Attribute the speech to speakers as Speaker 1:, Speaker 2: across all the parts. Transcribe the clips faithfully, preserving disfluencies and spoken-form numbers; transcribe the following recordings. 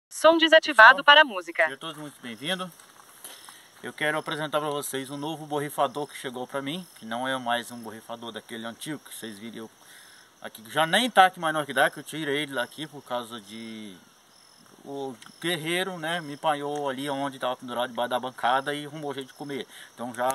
Speaker 1: Som desativado para a música.
Speaker 2: Sejam todos muito bem-vindos. Eu quero apresentar para vocês um novo borrifador que chegou para mim, que não é mais um borrifador daquele antigo que vocês viram aqui, que já nem está aqui mais na orquídea, que eu tirei ele daqui por causa de o guerreiro, né, me apanhou ali onde estava pendurado debaixo da bancada e arrumou jeito de comer. Então já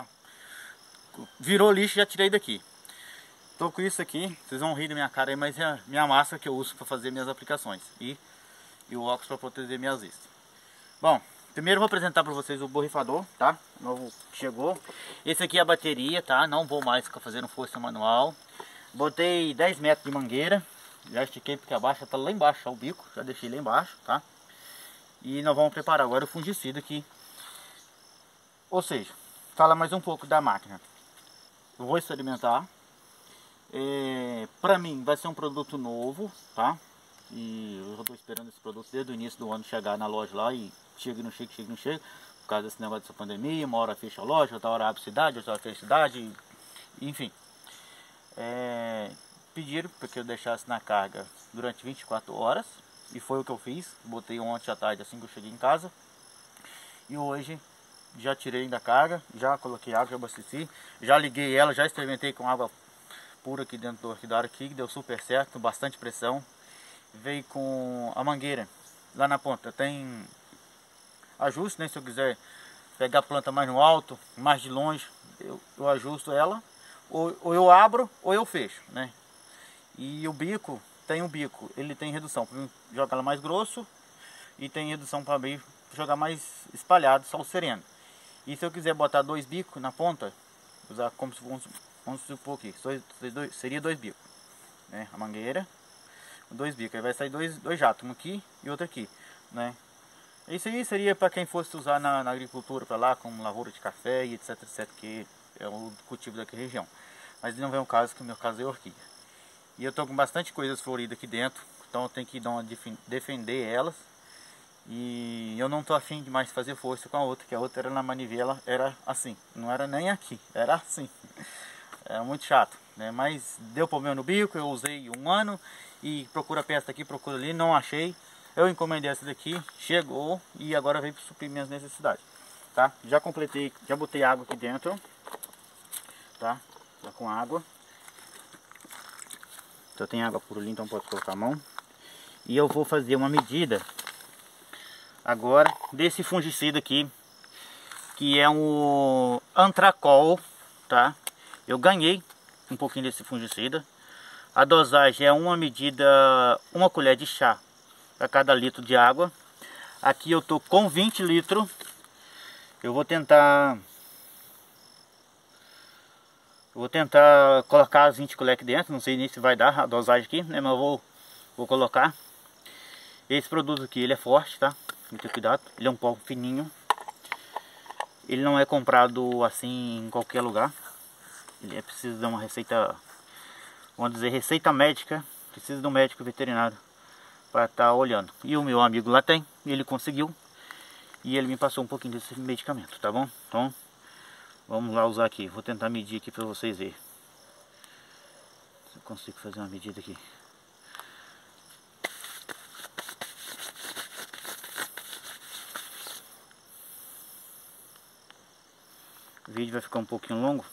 Speaker 2: virou lixo e já tirei daqui. Tô com isso aqui, vocês vão rir da minha cara aí, mas é a minha máscara que eu uso para fazer minhas aplicações e, e o óculos para proteger minhas vistas. Bom, primeiro eu vou apresentar para vocês o borrifador, tá? O novo que chegou. Esse aqui é a bateria, tá? Não vou mais ficar fazendo força manual. Botei dez metros de mangueira. Já estiquei porque a baixa tá lá embaixo, ó, o bico. Já deixei lá embaixo, tá? E nós vamos preparar agora o fungicida aqui. Ou seja, fala mais um pouco da máquina. Eu vou experimentar. É, pra mim vai ser um produto novo, tá? E eu estou esperando esse produto desde o início do ano chegar na loja lá e chega e não chega, chega e não chega, por causa desse negócio dessa pandemia. Uma hora fecha a loja, outra hora abre cidade, outra hora fecha a cidade, enfim. É, pediram para que eu deixasse na carga durante vinte e quatro horas e foi o que eu fiz. Botei ontem à tarde assim que eu cheguei em casa e hoje já tirei da carga, já coloquei água, já abasteci, já liguei ela, já experimentei com água pura aqui dentro do orquidário aqui, que deu super certo, bastante pressão. Veio com a mangueira lá na ponta, tem ajuste, né? Se eu quiser pegar a planta mais no alto, mais de longe, eu, eu ajusto ela, ou, ou eu abro ou eu fecho, né? E o bico, tem um bico, ele tem redução para jogar ela mais grosso e tem redução para jogar mais espalhado, só o sereno. E se eu quiser botar dois bicos na ponta, usar como se fosse, vamos supor aqui, seria dois bicos, né? A mangueira, dois bicos, aí vai sair dois, dois jatos, um aqui e outro aqui, né? Isso aí seria para quem fosse usar na, na agricultura para lá, como lavoura de café e etc, etc, que é o cultivo daquela região. Mas não vem o caso, que o meu caso é orquídea. E eu tô com bastante coisas floridas aqui dentro, então eu tenho que dar uma, defender elas. E eu não tô afim de mais fazer força com a outra, que a outra era na manivela, era assim, não era nem aqui, era assim. É muito chato, né? Mas deu problema no bico, eu usei um ano e procura peça aqui, procura ali, não achei. Eu encomendei essa daqui, chegou e agora veio para suprir minhas necessidades, tá? Já completei, já botei água aqui dentro, tá? Tá com água. Só tem água por ali, então pode colocar a mão. E eu vou fazer uma medida agora desse fungicida aqui, que é um Antracol, tá? Eu ganhei um pouquinho desse fungicida. A dosagem é uma medida, uma colher de chá para cada litro de água. Aqui eu tô com vinte litros. Eu vou tentar eu vou tentar colocar as vinte colheres aqui dentro. Não sei nem se vai dar a dosagem aqui, né? Mas eu vou, vou colocar. Esse produto aqui, ele é forte, tá? Muito cuidado. Ele é um pó fininho. Ele não é comprado assim em qualquer lugar. Ele é preciso de uma receita, vamos dizer, receita médica. Precisa de um médico veterinário para estar olhando. E o meu amigo lá tem, e ele conseguiu. E ele me passou um pouquinho desse medicamento, tá bom? Então, vamos lá usar aqui. Vou tentar medir aqui para vocês verem. Se eu consigo fazer uma medida aqui. O vídeo vai ficar um pouquinho longo.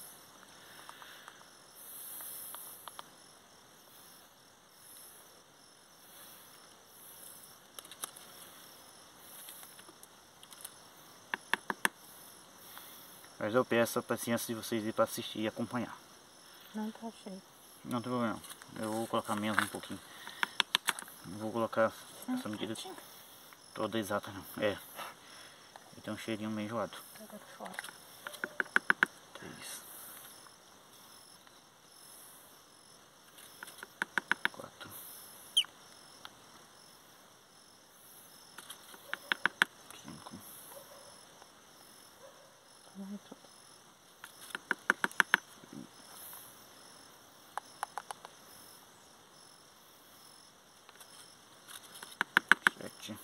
Speaker 2: Mas eu peço a paciência de vocês ir para assistir e acompanhar.
Speaker 1: Não tá cheio.
Speaker 2: Não tem problema. Eu vou colocar menos um pouquinho. Não vou colocar
Speaker 1: Não,
Speaker 2: essa medida
Speaker 1: quentinho.
Speaker 2: toda exata não. É. Tem um cheirinho meio enjoado.
Speaker 1: Pega fora.
Speaker 2: Três. Quatro. Cinco.
Speaker 1: Vai tudo.
Speaker 2: Sete.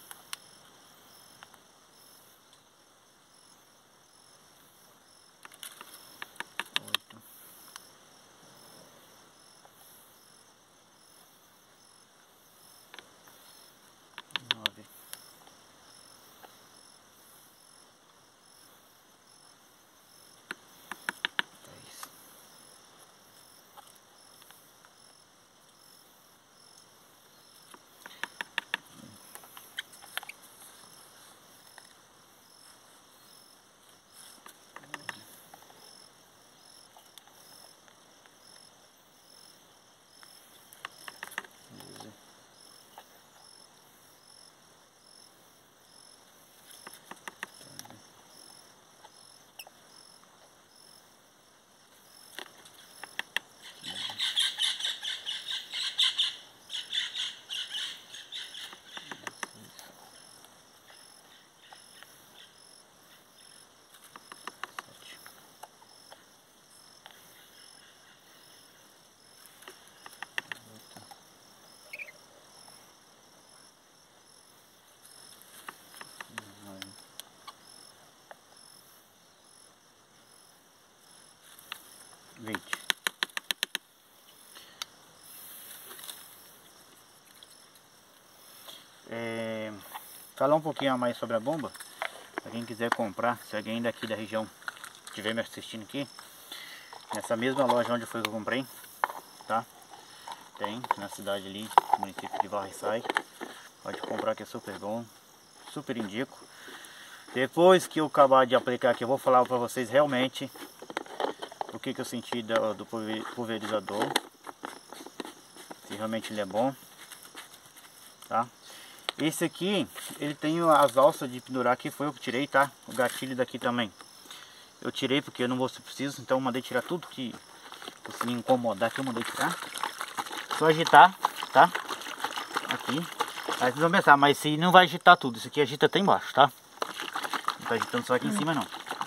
Speaker 2: falar um pouquinho a mais sobre a bomba. Para quem quiser comprar, se alguém daqui da região estiver me assistindo aqui, nessa mesma loja onde foi que eu comprei, tá? Tem na cidade ali, município de Varriçai. Pode comprar que é super bom, super indico. Depois que eu acabar de aplicar aqui, eu vou falar para vocês realmente o que, que eu senti do, do pulverizador. Se realmente ele é bom, tá? Esse aqui, ele tem as alças de pendurar que foi eu que tirei, tá? O gatilho daqui também eu tirei porque eu não vou se preciso, então eu mandei tirar tudo que se me incomodar que eu mandei tirar. Só agitar, tá? Aqui. Aí vocês vão pensar, mas se não vai agitar tudo, isso aqui agita até embaixo, tá? Não tá agitando só aqui em cima não.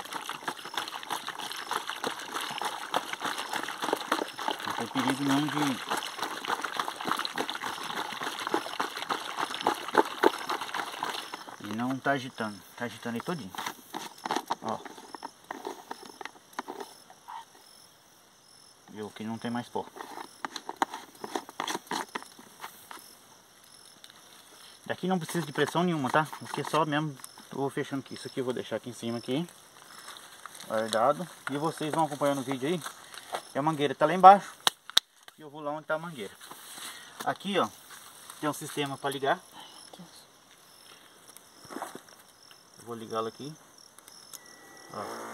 Speaker 2: Não tem perigo nenhum de... E não tá agitando, tá agitando aí todinho. Ó. Viu que não tem mais pó. Daqui não precisa de pressão nenhuma, tá? Aqui é só mesmo, eu vou fechando aqui. Isso aqui eu vou deixar aqui em cima aqui, guardado. E vocês vão acompanhando o vídeo aí. E a mangueira tá lá embaixo. E eu vou lá onde tá a mangueira. Aqui, ó, tem um sistema para ligar. Eu vou ligá-lo aqui. Ó.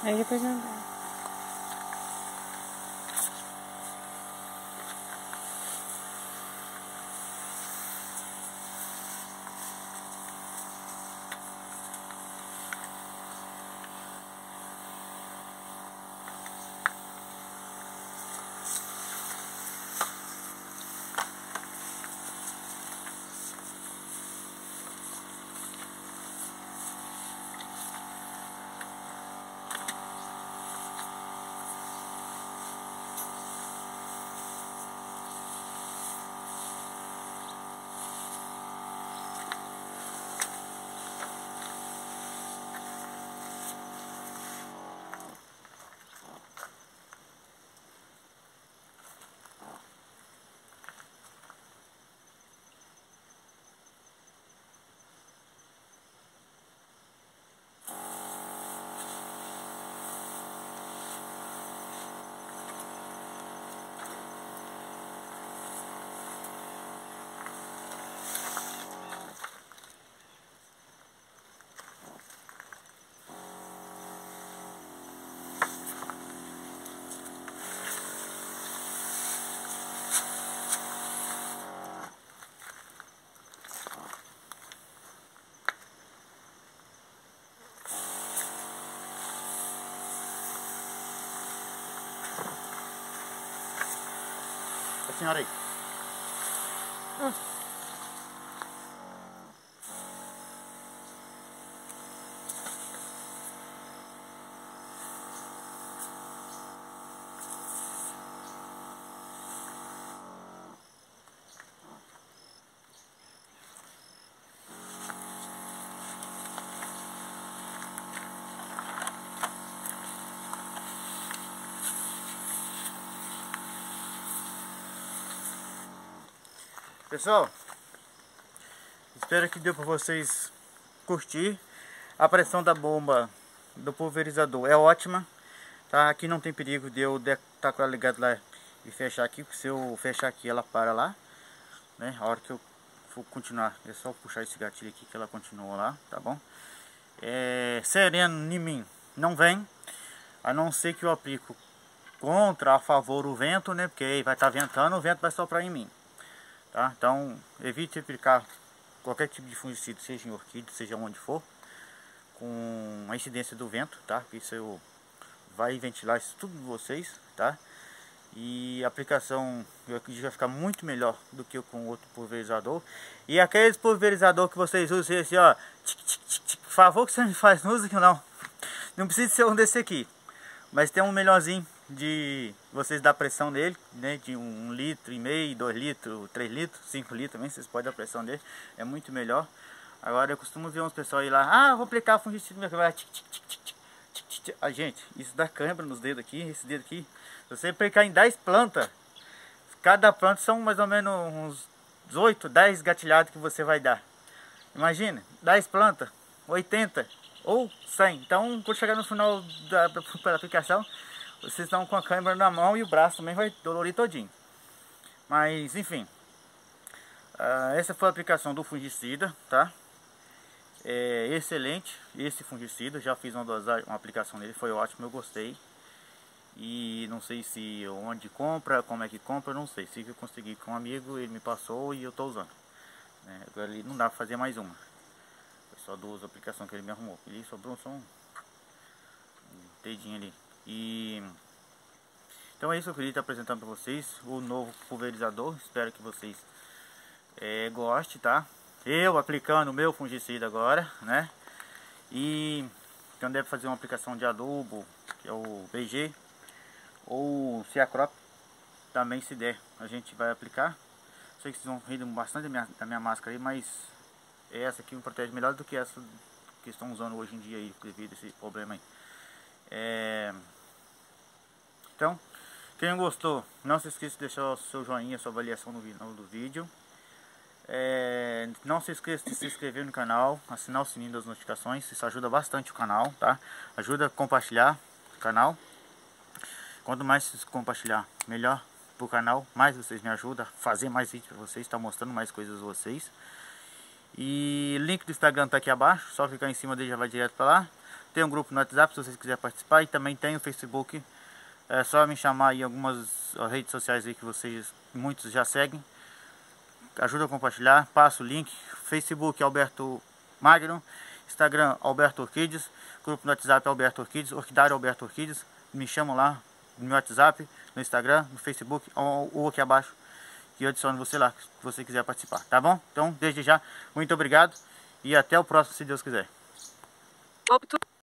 Speaker 1: Aí depois não dá.
Speaker 2: A senhora aí. Hum. Pessoal, espero que deu para vocês curtir. A pressão da bomba do pulverizador é ótima, tá? Aqui não tem perigo de eu estar com ela ligada lá e fechar aqui, porque se eu fechar aqui ela para lá, né? A hora que eu for continuar, é só puxar esse gatilho aqui que ela continua lá, tá bom? É, sereno em mim não vem, a não ser que eu aplico contra, a favor o vento, né? Porque aí vai estar ventando, o vento vai soprar em mim. Tá? Então, evite aplicar qualquer tipo de fungicida, seja em orquídea, seja onde for, com a incidência do vento, tá? Isso eu vai ventilar isso tudo de vocês, tá? E a aplicação eu acredito vai ficar muito melhor do que com outro pulverizador. E aqueles pulverizador que vocês usam, esse ó, tic, tic, tic, tic, por favor que você me faz, não use que não. Não precisa ser um desse aqui, mas tem um melhorzinho de vocês dar pressão nele, né, de um litro e meio, dois litros, três litros, cinco litros também, vocês podem dar pressão nele, é muito melhor. Agora eu costumo ver uns pessoal aí lá, ah, vou aplicar fungicida, vai tic, tic, tic, tic, tic, tic, tic. Ah, gente, isso dá cãibra nos dedos aqui, esse dedo aqui. Se você aplicar em dez plantas, cada planta são mais ou menos uns oito, dez gatilhados que você vai dar. Imagina, dez plantas, oitenta ou cem. Então, quando chegar no final da, da aplicação, vocês estão com a câimbra na mão e o braço também vai dolorir todinho. Mas, enfim, uh, essa foi a aplicação do fungicida, tá? É excelente esse fungicida, já fiz uma dosagem, uma aplicação dele, foi ótimo, eu gostei. E não sei se onde compra, como é que compra, não sei. Se eu consegui com um amigo, ele me passou e eu estou usando. Né? Agora ali não dá para fazer mais uma. Foi só duas aplicações que ele me arrumou. Ele sobrou só um, um dedinho ali. E então é isso que eu queria estar apresentando para vocês, o novo pulverizador. Espero que vocês é, gostem, tá? Eu aplicando o meu fungicida agora, né? E então deve fazer uma aplicação de adubo, que é o B G, ou se a crop também, se der, a gente vai aplicar. Sei que vocês vão rir bastante da minha, da minha máscara aí, mas essa aqui me protege melhor do que essa que estão usando hoje em dia aí, devido a esse problema aí. É... Então, quem gostou, não se esqueça de deixar o seu joinha, sua avaliação no final do vídeo. É... Não se esqueça de se inscrever no canal, assinar o sininho das notificações, isso ajuda bastante o canal, tá? Ajuda a compartilhar o canal. Quanto mais vocês compartilhar, melhor pro canal, mais vocês me ajudam a fazer mais vídeos para vocês, estar mostrando mais coisas a vocês. E link do Instagram tá aqui abaixo, só clicar em cima dele já vai direto para lá. Tem um grupo no WhatsApp se vocês quiserem participar. E também tem o Facebook. É só me chamar aí em algumas redes sociais aí que vocês, muitos já seguem. Ajuda a compartilhar, passa o link. Facebook Alberto Magno, Instagram Alberto Orquídeas, grupo no WhatsApp Alberto Orquídeas, Orquidário Alberto Orquídeas. Me chamam lá no meu WhatsApp, no Instagram, no Facebook ou, ou aqui abaixo, que eu adiciono você lá, se você quiser participar, tá bom? Então, desde já, muito obrigado e até o próximo, se Deus quiser.